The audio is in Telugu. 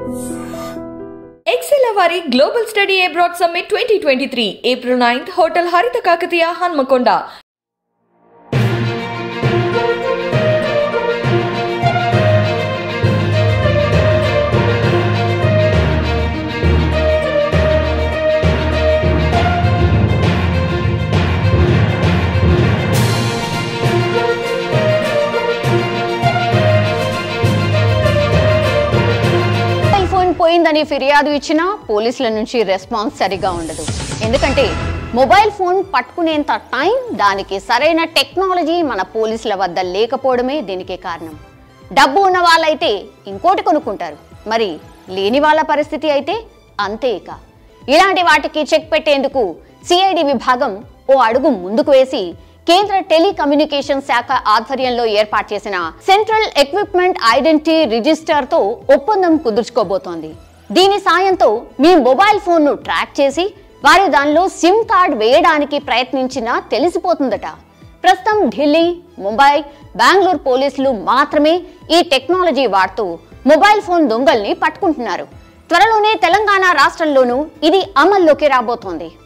Excelavaari Global Study Abroad Summit 2023, April 9th, Hotel Haritha Kakatiya, Hanmakonda. పోయిందని ఫిర్యాదు ఇచ్చినా పోలీసుల నుంచి రెస్పాన్స్ సరిగా ఉండదు. ఎందుకంటే మొబైల్ ఫోన్ పట్టుకునేంత టైం, దానికి సరైన టెక్నాలజీ మన పోలీసుల వద్ద లేకపోవడమే దీనికి కారణం. డబ్బు ఉన్న వాళ్ళైతే ఇంకోటి కొనుక్కుంటారు, మరి లేని వాళ్ళ పరిస్థితి అయితే అంతే. ఇక ఇలాంటి వాటికి చెక్ పెట్టేందుకు సిఐడి విభాగం ఓ అడుగు ముందుకు వేసి కేంద్ర టెలికమ్యూనికేషన్ శాఖ ఆధ్వర్యంలో ఏర్పాటు చేసిన సెంట్రల్ ఎక్విప్మెంట్ ఐడెంటిటీ రిజిస్టర్ తో ఒప్పందం కుదుర్చుకోబోతోంది. దీని సాయంతో మీ మొబైల్ ఫోన్ ను ట్రాక్ చేసి వారి దానిలో సిమ్ కార్డ్ వేయడానికి ప్రయత్నించినా తెలిసిపోతుందట. ప్రస్తుతం ఢిల్లీ, ముంబై, బెంగళూరు పోలీసులు మాత్రమే ఈ టెక్నాలజీ వాడుతూ మొబైల్ ఫోన్ దొంగల్ని పట్టుకుంటున్నారు. త్వరలోనే తెలంగాణ రాష్ట్రంలోనూ ఇది అమల్లోకి రాబోతోంది.